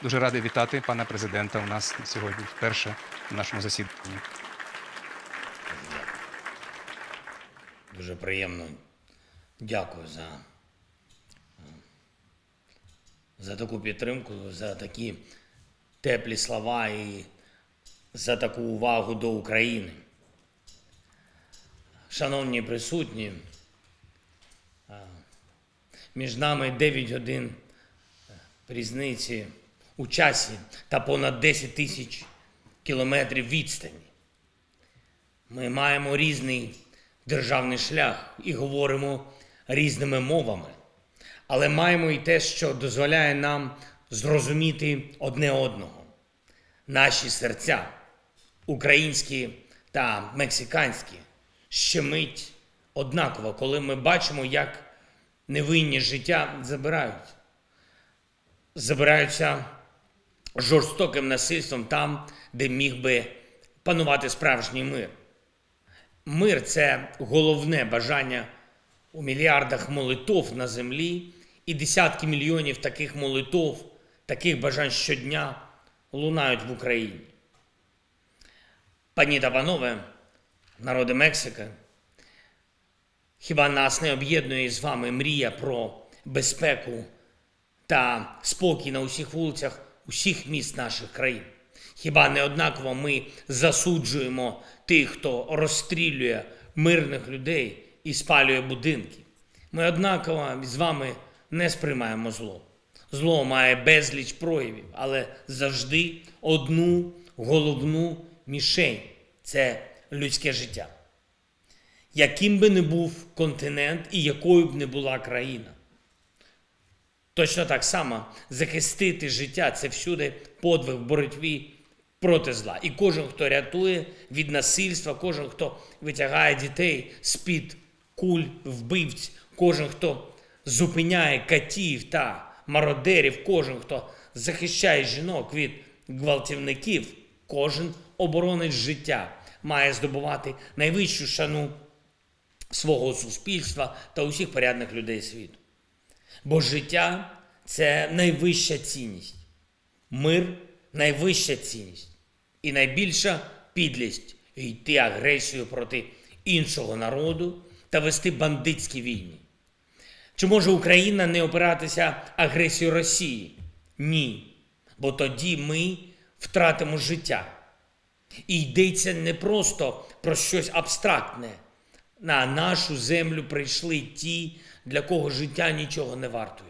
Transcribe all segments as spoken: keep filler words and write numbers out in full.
Дуже радий вітати пана президента у нас сьогодні вперше в нашому засіданні. Дуже приємно. Дякую за, за таку підтримку, за такі теплі слова і за таку увагу до України. Шановні присутні, між нами дев'ять годин різниці у часі та понад десять тисяч кілометрів відстані. Ми маємо різний державний шлях і говоримо різними мовами, але маємо і те, що дозволяє нам зрозуміти одне одного. Наші серця, українські та мексиканські, щемить однаково, коли ми бачимо, як невинні життя забирають. Забираються жорстоким насильством там, де міг би панувати справжній мир. Мир – це головне бажання у мільярдах молитов на землі, і десятки мільйонів таких молитов, таких бажань щодня лунають в Україні. Пані та панове, народи Мексики, хіба нас не об'єднує з вами мрія про безпеку та спокій на усіх вулицях усіх міст наших країн? Хіба не однаково ми засуджуємо тих, хто розстрілює мирних людей і спалює будинки? Ми однаково з вами не сприймаємо зло. Зло має безліч проявів, але завжди одну головну мішень – це людське життя. Яким би не був континент і якою б не була країна. Точно так само захистити життя – це всюди подвиг в боротьбі проти зла. І кожен, хто рятує від насильства, кожен, хто витягає дітей з-під куль вбивць, кожен, хто зупиняє катів та мародерів, кожен, хто захищає жінок від гвалтівників, кожен оборонець життя має здобувати найвищу шану свого суспільства та усіх порядних людей світу. Бо життя – це найвища цінність. Мир – найвища цінність. І найбільша підлість – йти агресією проти іншого народу та вести бандитські війни. Чи може Україна не опиратися агресією Росії? Ні. Бо тоді ми втратимо життя. І йдеться не просто про щось абстрактне. На нашу землю прийшли ті, для кого життя нічого не вартує.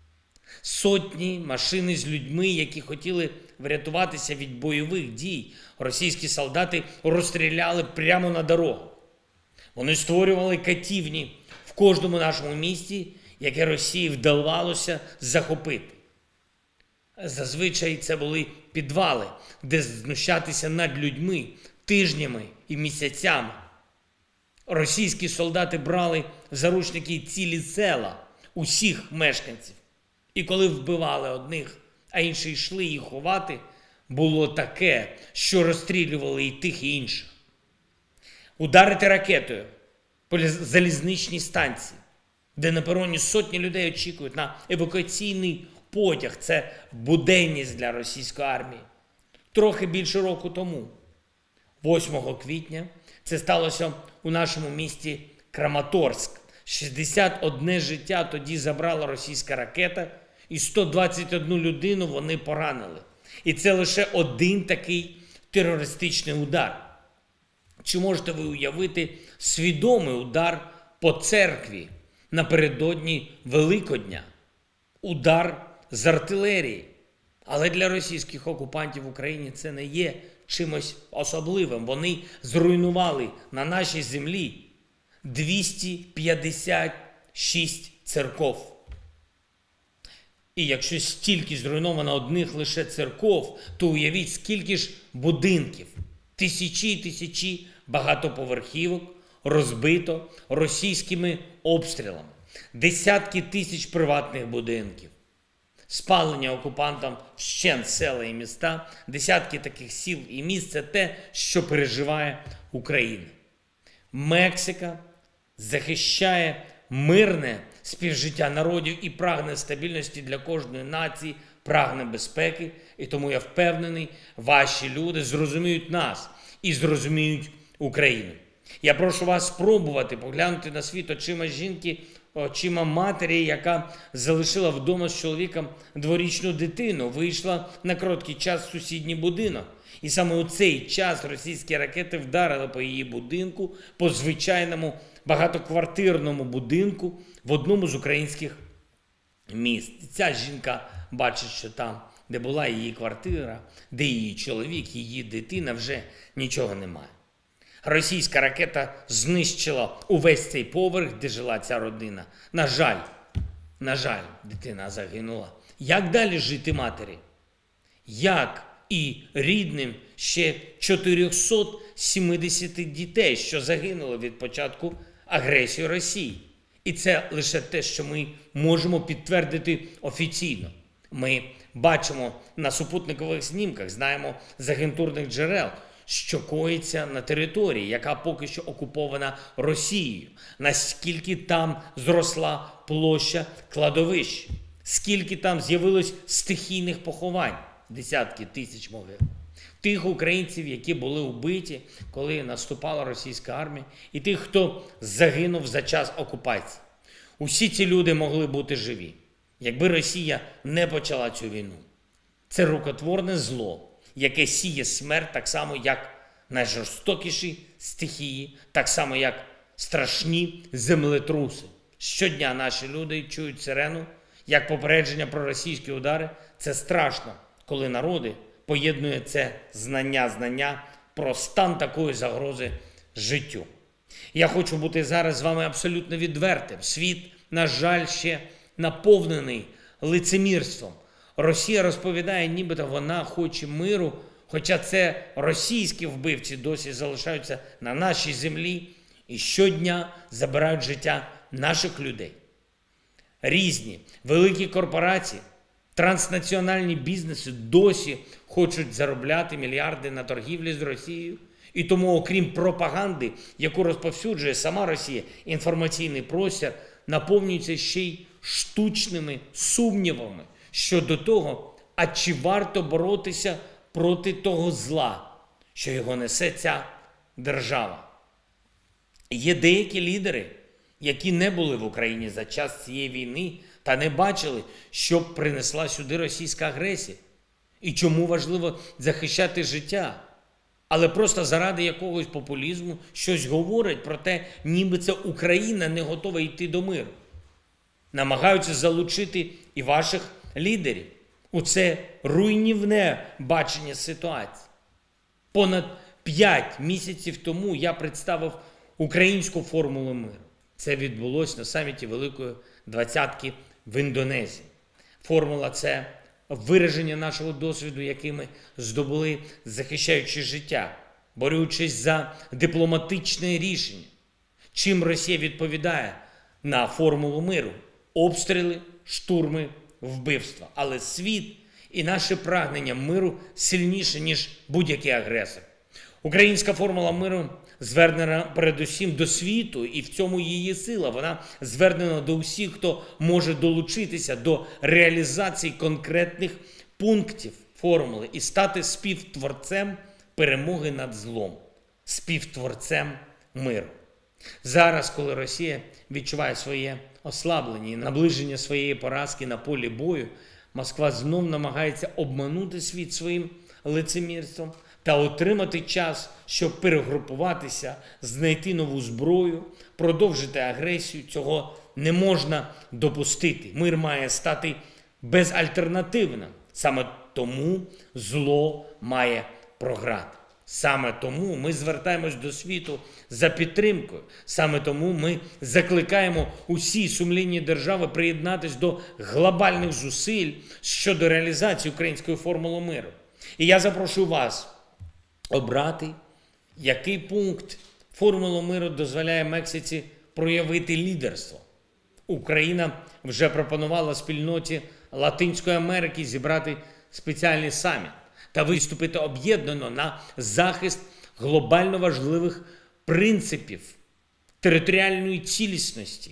Сотні машин з людьми, які хотіли врятуватися від бойових дій, російські солдати розстріляли прямо на дорогу. Вони створювали катівні в кожному нашому місті, яке Росії вдавалося захопити. Зазвичай це були підвали, де знущатися над людьми тижнями і місяцями. Російські солдати брали в заручники цілі села, усіх мешканців. І коли вбивали одних, а інші йшли їх ховати, було таке, що розстрілювали і тих, і інших. Ударити ракетою по залізничній станції, де на пероні сотні людей очікують на евакуаційний потяг – це буденність для російської армії. Трохи більше року тому, восьмого квітня, це сталося у нашому місті Краматорськ. шістдесят одне життя тоді забрала російська ракета, і сто двадцять одну людину вони поранили. І це лише один такий терористичний удар. Чи можете ви уявити свідомий удар по церкві напередодні Великодня? Удар з артилерії. Але для російських окупантів в Україні це не є чимось особливим. Вони зруйнували на нашій землі двісті п'ятдесят шість церков. І якщо стільки зруйновано одних лише церков, то уявіть, скільки ж будинків. Тисячі і тисячі багатоповерхівок розбито російськими обстрілами. Десятки тисяч приватних будинків. Спалення окупантам вщент села і міста, десятки таких сіл і міст – це те, що переживає Україна. Мексика захищає мирне співжиття народів і прагне стабільності для кожної нації, прагне безпеки. І тому я впевнений, ваші люди зрозуміють нас і зрозуміють Україну. Я прошу вас спробувати поглянути на світ очима жінки, очима матері, яка залишила вдома з чоловіком дворічну дитину, вийшла на короткий час в сусідній будинок. І саме у цей час російські ракети вдарили по її будинку, по звичайному багатоквартирному будинку в одному з українських міст. Ця жінка бачить, що там, де була її квартира, де її чоловік, її дитина, вже нічого немає. Російська ракета знищила увесь цей поверх, де жила ця родина. На жаль, на жаль, дитина загинула. Як далі жити матері? Як і рідним ще чотириста сімдесят дітей, що загинули від початку агресії Росії? І це лише те, що ми можемо підтвердити офіційно. Ми бачимо на супутникових знімках, знаємо з агентурних джерел, що коїться на території, яка поки що окупована Росією, наскільки там зросла площа кладовищ, скільки там з'явилось стихійних поховань, десятки тисяч могил. Тих українців, які були вбиті, коли наступала російська армія, і тих, хто загинув за час окупації. Усі ці люди могли бути живі, якби Росія не почала цю війну. Це рукотворне зло, яке сіє смерть так само, як найжорстокіші стихії, так само, як страшні землетруси. Щодня наші люди чують сирену, як попередження про російські удари. Це страшно, коли народи поєднує це знання, знання про стан такої загрози життю. Я хочу бути зараз з вами абсолютно відвертим. Світ, на жаль, ще наповнений лицемірством. Росія розповідає, нібито вона хоче миру, хоча це російські вбивці досі залишаються на нашій землі і щодня забирають життя наших людей. Різні великі корпорації, транснаціональні бізнеси досі хочуть заробляти мільярди на торгівлі з Росією. І тому, окрім пропаганди, яку розповсюджує сама Росія, інформаційний простір наповнюється ще й штучними сумнівами щодо того, а чи варто боротися проти того зла, що його несе ця держава. Є деякі лідери, які не були в Україні за час цієї війни та не бачили, що принесла сюди російська агресія і чому важливо захищати життя. Але просто заради якогось популізму щось говорять про те, ніби це Україна не готова йти до миру. Намагаються залучити і ваших лідерів у це руйнівне бачення ситуації. Понад п'ять місяців тому я представив українську формулу миру. Це відбулося на саміті Великої Двадцятки в Індонезії. Формула – це вираження нашого досвіду, який ми здобули, захищаючи життя, борючись за дипломатичне рішення. Чим Росія відповідає на формулу миру? Обстріли, штурми, вбивства. Але світ і наше прагнення миру сильніше, ніж будь-який агресор. Українська формула миру звернена передусім до світу, і в цьому її сила. Вона звернена до усіх, хто може долучитися до реалізації конкретних пунктів формули і стати співтворцем перемоги над злом, співтворцем миру. Зараз, коли Росія відчуває своє ослаблення і наближення своєї поразки на полі бою, Москва знов намагається обманути світ своїм лицемірством та отримати час, щоб перегрупуватися, знайти нову зброю, продовжити агресію. Цього не можна допустити. Мир має стати безальтернативним. Саме тому зло має програти. Саме тому ми звертаємось до світу за підтримкою. Саме тому ми закликаємо усі сумлінні держави приєднатись до глобальних зусиль щодо реалізації української формули миру. І я запрошую вас обрати, який пункт формули миру дозволяє Мексиці проявити лідерство. Україна вже пропонувала спільноті Латинської Америки зібрати спеціальний саміт та виступити об'єднано на захист глобально важливих принципів територіальної цілісності,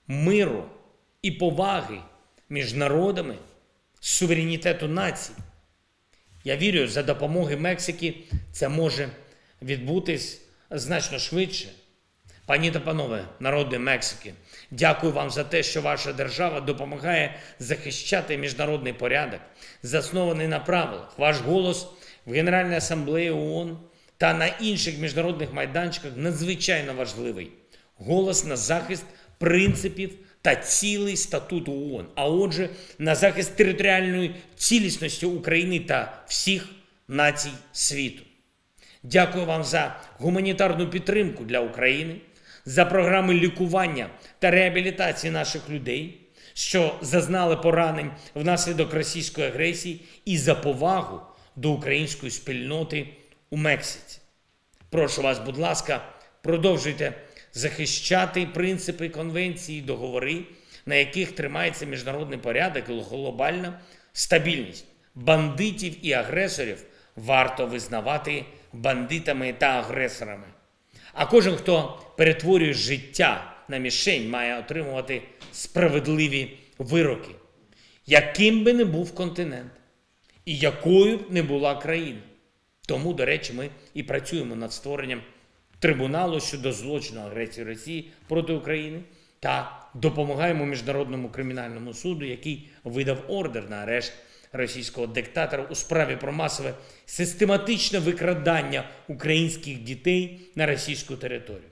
миру і поваги між народами, суверенітету націй. Я вірю, за допомогою Мексики це може відбутись значно швидше. Пані та панове, народи Мексики, дякую вам за те, що ваша держава допомагає захищати міжнародний порядок, заснований на правилах. Ваш голос в Генеральній асамблеї ООН та на інших міжнародних майданчиках надзвичайно важливий. Голос на захист принципів та цілей статуту ООН, а отже, на захист територіальної цілісності України та всіх націй світу. Дякую вам за гуманітарну підтримку для України, за програми лікування та реабілітації наших людей, що зазнали поранень внаслідок російської агресії, і за повагу до української спільноти у Мексиці. Прошу вас, будь ласка, продовжуйте захищати принципи конвенції і договори, на яких тримається міжнародний порядок і глобальна стабільність. Бандитів і агресорів варто визнавати бандитами та агресорами. А кожен, хто перетворює життя на мішень, має отримувати справедливі вироки. Яким би не був континент, і якою б не була країна. Тому, до речі, ми і працюємо над створенням трибуналу щодо злочину агресії Росії проти України та допомагаємо Міжнародному кримінальному суду, який видав ордер на арешт російського диктатора у справі про масове систематичне викрадання українських дітей на російську територію.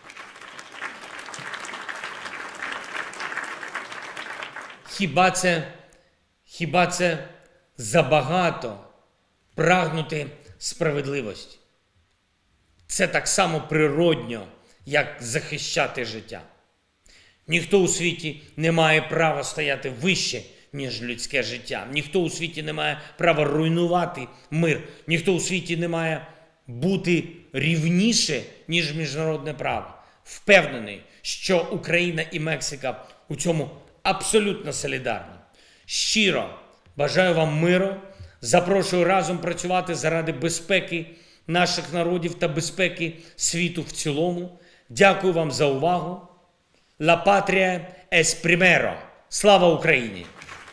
Хіба це, хіба це забагато прагнути справедливості? Це так само природньо, як захищати життя. Ніхто у світі не має права стояти вище, ніж людське життя. Ніхто у світі не має права руйнувати мир. Ніхто у світі не має бути рівніше, ніж міжнародне право. Впевнений, що Україна і Мексика у цьому абсолютно солідарні. Щиро бажаю вам миру, запрошую разом працювати заради безпеки наших народів та безпеки світу в цілому. Дякую вам за увагу. La patria es primero. Слава Україні!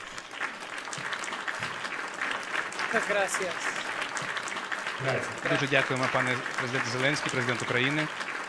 Muchas gracias. Дуже дякуємо, пане президент Зеленський, президент України.